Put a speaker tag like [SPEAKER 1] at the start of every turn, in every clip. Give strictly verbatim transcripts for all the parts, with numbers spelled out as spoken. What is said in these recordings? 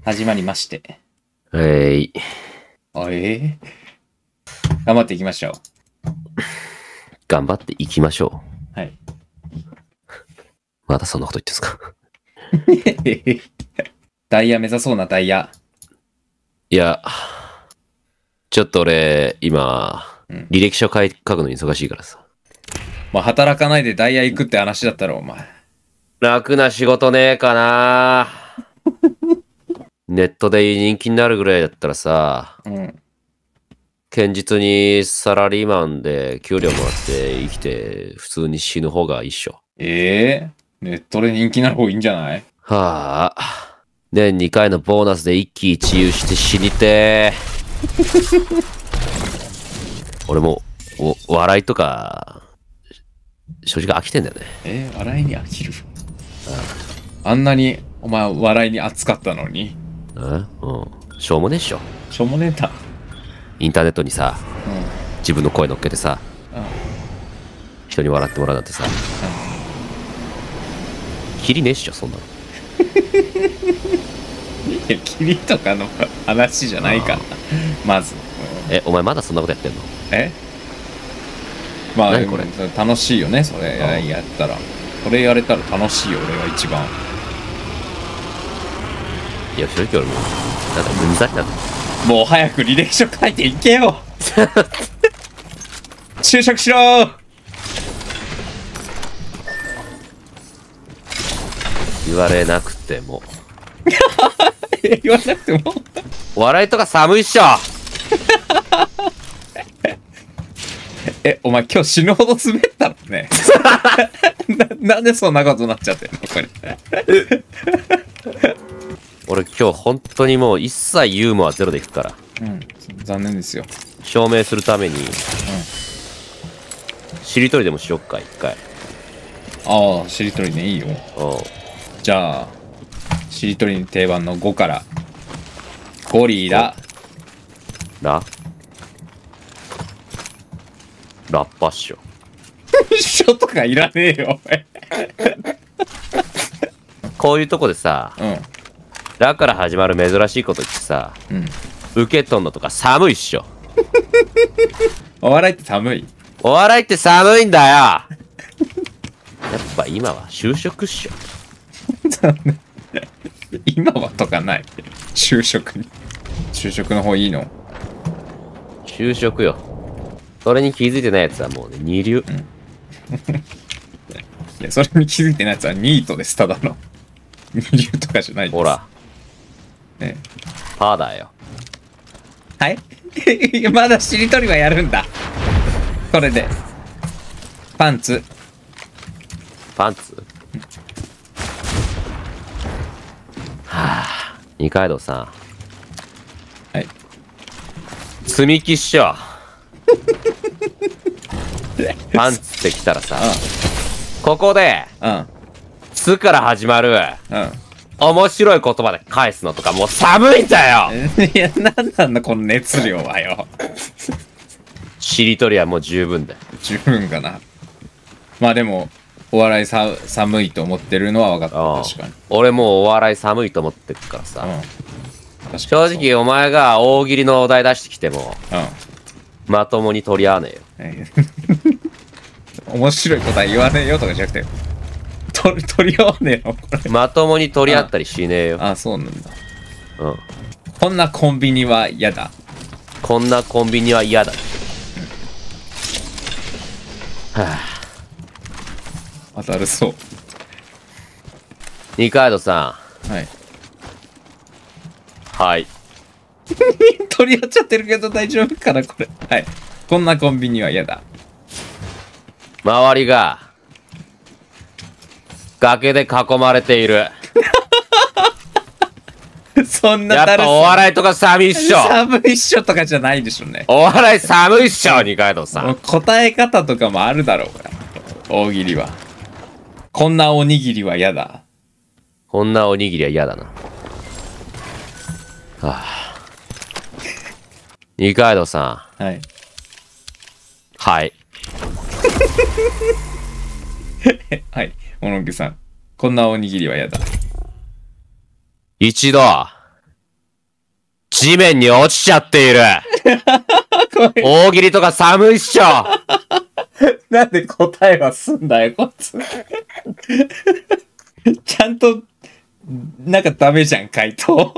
[SPEAKER 1] 始まりまして。
[SPEAKER 2] えい。
[SPEAKER 1] あえー、頑張っていきましょう。
[SPEAKER 2] 頑張っていきましょ
[SPEAKER 1] う。はい。
[SPEAKER 2] まだそんなこと言ってんすか？
[SPEAKER 1] ダイヤ目指そうな、ダイヤ。
[SPEAKER 2] いや、ちょっと俺、今、うん、履歴書書くのに忙しいからさ。
[SPEAKER 1] まあ、働かないでダイヤ行くって話だったろ、お前。
[SPEAKER 2] 楽な仕事ねえかな。ネットで人気になるぐらいだったらさ、うん、堅実にサラリーマンで給料もらって生きて普通に死ぬ方がいいっしょ。
[SPEAKER 1] ええー、ネットで人気になる方がいいんじゃない？
[SPEAKER 2] はあ、年にかいのボーナスで一喜一憂して死にてー。俺もお笑いとか正直飽きてんだよね。
[SPEAKER 1] えー、笑いに飽きる？あ, あんなにお前笑いに熱かったのに。
[SPEAKER 2] えうん。しょうもねえっしょ。
[SPEAKER 1] しょうもねえんだ。
[SPEAKER 2] インターネットにさ、うん、自分の声乗っけてさ、うん、人に笑ってもらうなんてさ、うん、キリねえっしょ、そんなの。
[SPEAKER 1] いや、キリとかの話じゃないからまず、うん、
[SPEAKER 2] え、お前まだそんなことやってんの？
[SPEAKER 1] えまあ、何これ楽しいよね、それやったら。それやれたら楽しいよ、俺が一番。
[SPEAKER 2] いや、正直俺も、なんかうんざりなんだ。
[SPEAKER 1] もう早く履歴書書いていけよ。就職しろー。
[SPEAKER 2] 言われなくても。
[SPEAKER 1] 言わなくても
[SPEAKER 2] 笑いとか寒いっしょ。
[SPEAKER 1] え、お前今日死ぬほど滑ったのね。な, なんでそんなことになっちゃってんのこれ。
[SPEAKER 2] 俺今日本当にもう一切ユーモアゼロでいくから。
[SPEAKER 1] うん、残念ですよ。
[SPEAKER 2] 証明するために、うん、しりとりでもしよっか、一回。
[SPEAKER 1] ああ、しりとりね、いいよ。じゃあ、しりとり定番のごから。ゴリラ。
[SPEAKER 2] ララッパっしょ。
[SPEAKER 1] しょとかいらねえよ、お前。
[SPEAKER 2] こういうとこでさ、うん、ラから始まる珍しいこと言ってさ、うん、受け取んのとか寒いっしょ。
[SPEAKER 1] お笑いって寒い？
[SPEAKER 2] お笑いって寒いんだよ。やっぱ今は就職っしょ。
[SPEAKER 1] 今はとかない。就職に。就職の方いいの？
[SPEAKER 2] 就職よ。それに気づいてないやつはもうね、二流。うん、い
[SPEAKER 1] や、それに気づいてないやつはニートです、ただの。二流とかじゃないです。
[SPEAKER 2] ほら。
[SPEAKER 1] ね、
[SPEAKER 2] パーだよ。
[SPEAKER 1] はい。まだしりとりはやるんだ。これで。パンツ。
[SPEAKER 2] パンツ、うん、はぁ、二階堂さん。
[SPEAKER 1] はい。
[SPEAKER 2] 積み木っしょ。パンツってきたらさ、うん、ここで、うん、つから始まる、うん、面白い言葉で返すのとかもう寒いんだよ。
[SPEAKER 1] いや、なんなんだこの熱量はよ。
[SPEAKER 2] しりとりはもう十分だよ。十
[SPEAKER 1] 分かな。まあでもお笑いさ寒いと思ってるのは分かった。確かに
[SPEAKER 2] 俺もうお笑い寒いと思ってるからさ、うん、正直お前が大喜利のお題出してきても、うん、まともに取り合わねえよ。
[SPEAKER 1] 面白い答え言わねえよとかじゃなくて取, 取り合わねえよこれ。
[SPEAKER 2] まともに取り合ったりしねえよ。
[SPEAKER 1] ああ、そうなんだ。うん。こんなコンビニは嫌だ。
[SPEAKER 2] こんなコンビニは嫌だ。うん、はあ。
[SPEAKER 1] 当たるそう。
[SPEAKER 2] 二階堂さ
[SPEAKER 1] ん。はい。
[SPEAKER 2] はい。
[SPEAKER 1] 取り合っちゃってるけど大丈夫かなこれ。はい。こんなコンビニは嫌だ。
[SPEAKER 2] 周りが崖で囲まれている。
[SPEAKER 1] そんな
[SPEAKER 2] やっぱお笑いとか寒いっしょ。
[SPEAKER 1] 寒いっしょとかじゃないでしょうね。
[SPEAKER 2] お笑い寒いっしょ、二階堂さん。
[SPEAKER 1] 答え方とかもあるだろうが。大喜利は。こんなおにぎりは嫌だ。
[SPEAKER 2] こんなおにぎりは嫌だな。はあ。二階堂さ
[SPEAKER 1] ん。はい。
[SPEAKER 2] はい。
[SPEAKER 1] はい、モノケさん。こんなおにぎりは嫌だ。
[SPEAKER 2] 一度、 地面に落ちちゃっている。大喜利とか寒いっしょ。
[SPEAKER 1] なんで答えはすんだよ、こいつ。ちゃんと、なんかダメじゃん、回答。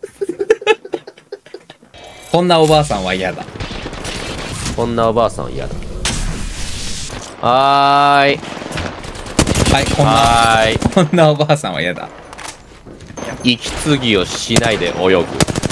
[SPEAKER 1] こんなおばあさんは嫌だ。
[SPEAKER 2] こんなおばあさんは嫌だ。はーい。
[SPEAKER 1] はい、こんな、
[SPEAKER 2] はーい。
[SPEAKER 1] こんなおばあさんは嫌だ。
[SPEAKER 2] 息継ぎをしないで泳ぐ。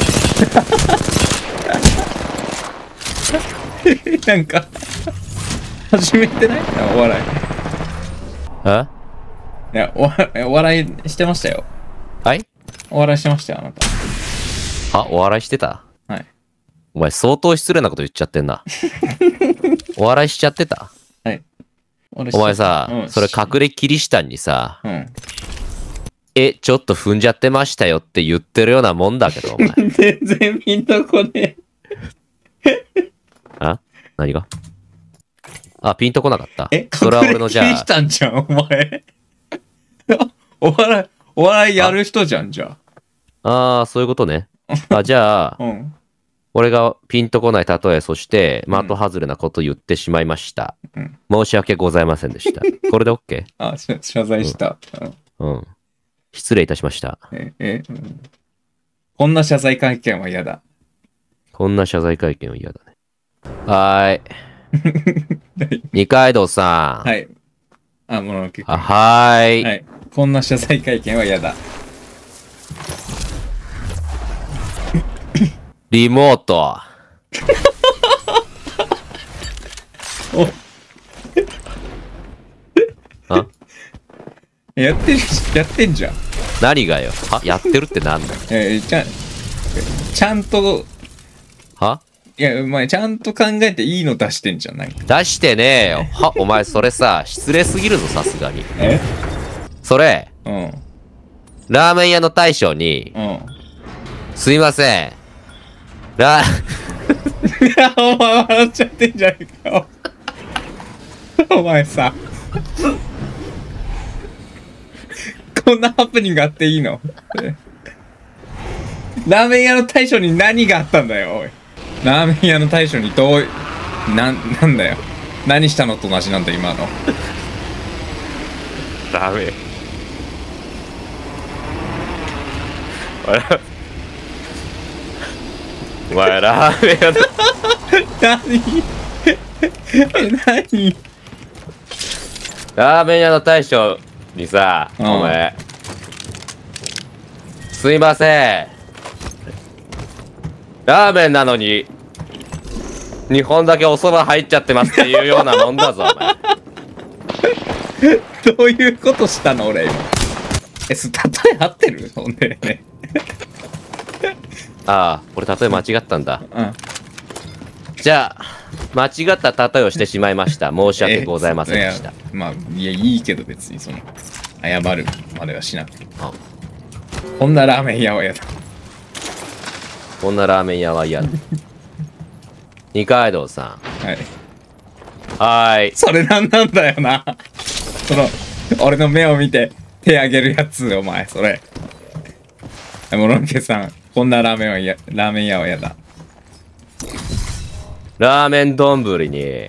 [SPEAKER 1] なんか、始めてないお笑い。
[SPEAKER 2] え
[SPEAKER 1] いや、お笑い、お笑いしてましたよ。
[SPEAKER 2] はい
[SPEAKER 1] お笑いしてましたよ、あなた。
[SPEAKER 2] はお笑いしてた？
[SPEAKER 1] はい。
[SPEAKER 2] お前相当失礼なこと言っちゃってんな。お笑いしちゃってた？
[SPEAKER 1] はい。お
[SPEAKER 2] お前さ、
[SPEAKER 1] うん、
[SPEAKER 2] それ隠れキリシタンにさ、
[SPEAKER 1] うん。
[SPEAKER 2] え、ちょっと踏んじゃってましたよって言ってるようなもんだけど、お前。
[SPEAKER 1] 全然ピンとこねえ。
[SPEAKER 2] あ何があ、ピンとこなかった。
[SPEAKER 1] え、
[SPEAKER 2] それは俺のじゃあ。
[SPEAKER 1] 隠れキリシタンじゃん、お前。お笑い、お笑いやる人じゃん、じゃ
[SPEAKER 2] あ。ああ、そういうことね。あ、じゃあ、
[SPEAKER 1] うん。
[SPEAKER 2] 俺がピンとこない例え、そして的外れなこと言ってしまいました。
[SPEAKER 1] うん、
[SPEAKER 2] 申し訳ございませんでした。これで OK？
[SPEAKER 1] あ、謝罪した。
[SPEAKER 2] うん。うん。失礼いたしました。
[SPEAKER 1] え、え、うん、こんな謝罪会見は嫌だ。
[SPEAKER 2] こんな謝罪会見は嫌だね。はーい。二階堂さん。
[SPEAKER 1] はい。あ、もの結構。
[SPEAKER 2] あ、はーい。
[SPEAKER 1] はい。こんな謝罪会見は嫌だ。
[SPEAKER 2] リモート。
[SPEAKER 1] お
[SPEAKER 2] あ
[SPEAKER 1] やってる、やってんじゃん。
[SPEAKER 2] 何がよ。はやってるってなんだよ。
[SPEAKER 1] えー、ちゃん、ちゃんと、
[SPEAKER 2] はい
[SPEAKER 1] や、お前、ちゃんと考えていいの出してんじゃん、なんか。
[SPEAKER 2] 出してねえよ。はお前それさ、失礼すぎるぞ、さすがに。
[SPEAKER 1] え
[SPEAKER 2] それ、
[SPEAKER 1] うん。
[SPEAKER 2] ラーメン屋の大将に、
[SPEAKER 1] うん。
[SPEAKER 2] すいません。ラ
[SPEAKER 1] いや、お前笑っちゃってんじゃねえかよ。お前さ。こんなハプニングあっていいの？ラーメン屋の大将に何があったんだよ、おい。ラーメン屋の大将にどう、な、なんだよ。何したのと同じなんだ、今の。
[SPEAKER 2] ダメ。お前ラーメン屋の
[SPEAKER 1] 何何
[SPEAKER 2] ラーメン屋の大将にさ、
[SPEAKER 1] うん
[SPEAKER 2] お前すいません、ラーメンなのににほんだけお蕎麦入っちゃってますっていうようなもんだぞお前。
[SPEAKER 1] どういうことしたの俺今。え、そ、例え合ってる？ほんでね。
[SPEAKER 2] ああ、これ例え間違ったんだ。
[SPEAKER 1] うん。
[SPEAKER 2] じゃあ間違った例えをしてしまいました。申し訳ございませんでした。
[SPEAKER 1] いや、まあ、いや、いいけど別にその、謝るまではしなくて。
[SPEAKER 2] あ
[SPEAKER 1] こんなラーメン屋は嫌だ。
[SPEAKER 2] こんなラーメン屋は嫌だ。二階堂さ
[SPEAKER 1] はい。
[SPEAKER 2] ん。はーい。
[SPEAKER 1] それなんなんだよな。その、俺の目を見て手あげるやつ、お前、それ。もろんけさん、こんなラーメンは嫌、ラーメン屋は嫌だ。
[SPEAKER 2] ラーメン丼に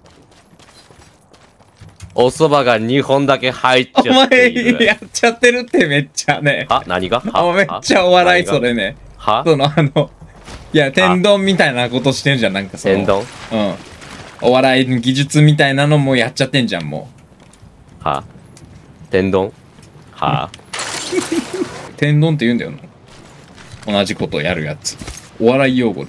[SPEAKER 2] お蕎麦がにほんだけ入っ
[SPEAKER 1] お
[SPEAKER 2] ちゃっている。
[SPEAKER 1] 前、やっちゃってるってめっちゃね。
[SPEAKER 2] は何が
[SPEAKER 1] あ、
[SPEAKER 2] は
[SPEAKER 1] めっちゃお笑い、
[SPEAKER 2] 何が
[SPEAKER 1] それね。
[SPEAKER 2] は
[SPEAKER 1] その、あの、いや、天丼みたいなことしてんじゃん、なんかその。
[SPEAKER 2] 天丼
[SPEAKER 1] うん。お笑いの技術みたいなのもやっちゃってんじゃん、も
[SPEAKER 2] は天丼は
[SPEAKER 1] う。天丼って言うんだよな。同じことやるやつ。お笑い用語です。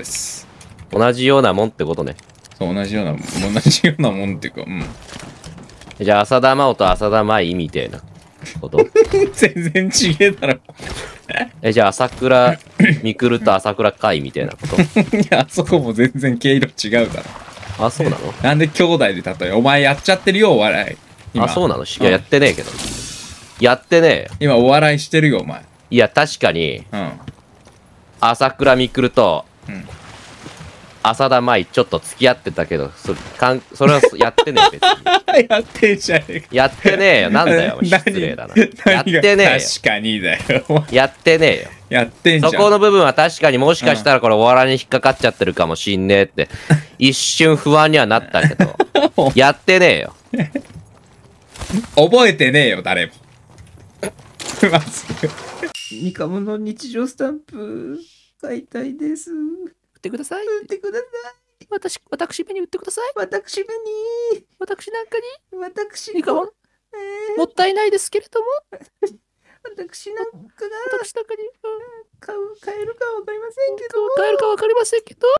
[SPEAKER 2] 同じようなもんってことね。
[SPEAKER 1] そう、同じような、同じようなもんっていうか、うん。
[SPEAKER 2] じゃあ浅田真央と浅田舞みたいなこと
[SPEAKER 1] 全然違えだろ。
[SPEAKER 2] え、じゃあ朝倉未来と朝倉海みたいなこと
[SPEAKER 1] いや、あそこも全然毛色違うだろ。
[SPEAKER 2] あ、そうなの
[SPEAKER 1] なんで兄弟で例え、お前やっちゃってるよ、お笑い。今
[SPEAKER 2] あ、そうなのいや、やってねえけど。やってねえよ。
[SPEAKER 1] 今お笑いしてるよ、お前。
[SPEAKER 2] いや、確かに、
[SPEAKER 1] うん。
[SPEAKER 2] 朝倉未来と
[SPEAKER 1] うん。
[SPEAKER 2] 浅田舞ちょっと付き合ってたけど、それ、かんそれはやってねえ、別に。
[SPEAKER 1] やってんじゃねえか。
[SPEAKER 2] やってねえよ。なんだよ、失礼だな。やってねえよ。
[SPEAKER 1] 確かにだよ。
[SPEAKER 2] やってねえよ。
[SPEAKER 1] やってんじゃん。
[SPEAKER 2] そこの部分は確かにもしかしたらこれお笑いに引っかかっちゃってるかもしんねえって、一瞬不安にはなったけど、やってねえよ。
[SPEAKER 1] 覚えてねえよ、誰も。まず。
[SPEAKER 3] ミカモの日常スタンプ買いたいです。
[SPEAKER 2] 売ってください。
[SPEAKER 3] 売ってください。
[SPEAKER 2] 私、私目に売ってください。
[SPEAKER 3] 私目に。
[SPEAKER 2] 私なんかに。
[SPEAKER 3] 私
[SPEAKER 2] ミカモン、
[SPEAKER 3] えー、
[SPEAKER 2] もったいないですけれども。
[SPEAKER 3] 私なんかが
[SPEAKER 2] 私なんかに、
[SPEAKER 3] 買う、買えるかわかりませんけど。
[SPEAKER 2] 買えるかわかりませんけど。